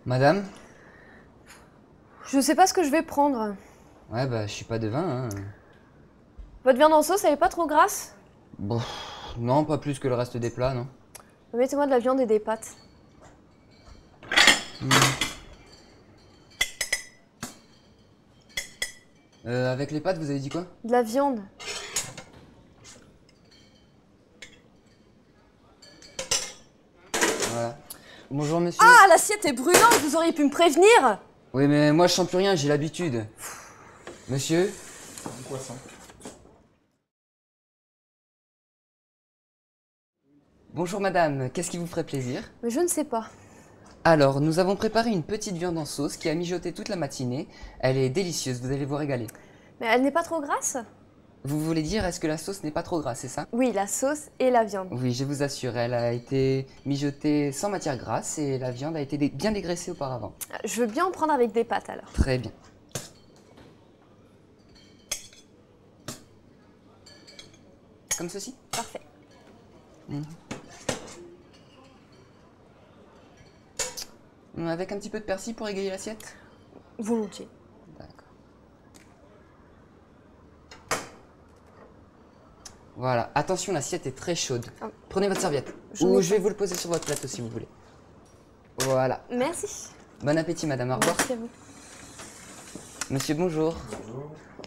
Madame? Je sais pas ce que je vais prendre. Ouais, bah, je suis pas devin, hein. Votre viande en sauce, elle est pas trop grasse? Bon, non, pas plus que le reste des plats, non. Mettez-moi de la viande et des pâtes. Avec les pâtes, vous avez dit quoi? De la viande. Voilà. Bonjour, monsieur. Ah, l'assiette est brûlante, vous auriez pu me prévenir! Oui, mais moi, je sens plus rien, j'ai l'habitude. Monsieur? Du poisson. Bonjour, madame. Qu'est-ce qui vous ferait plaisir? Mais je ne sais pas. Alors, nous avons préparé une petite viande en sauce qui a mijoté toute la matinée. Elle est délicieuse, vous allez vous régaler. Mais elle n'est pas trop grasse? Vous voulez dire, est-ce que la sauce n'est pas trop grasse, c'est ça? Oui, la sauce et la viande. Oui, je vous assure, elle a été mijotée sans matière grasse et la viande a été bien dégraissée auparavant. Je veux bien en prendre avec des pâtes alors. Très bien. Comme ceci? Parfait. Avec un petit peu de persil pour égayer l'assiette? Volontiers. D'accord. Voilà, attention, l'assiette est très chaude. Ah. Prenez votre serviette. J'en Ou ai je vais vous le poser sur votre plateau si vous voulez. Voilà. Merci. Bon appétit, madame. Au revoir. Merci à vous. Monsieur, bonjour. Bonjour.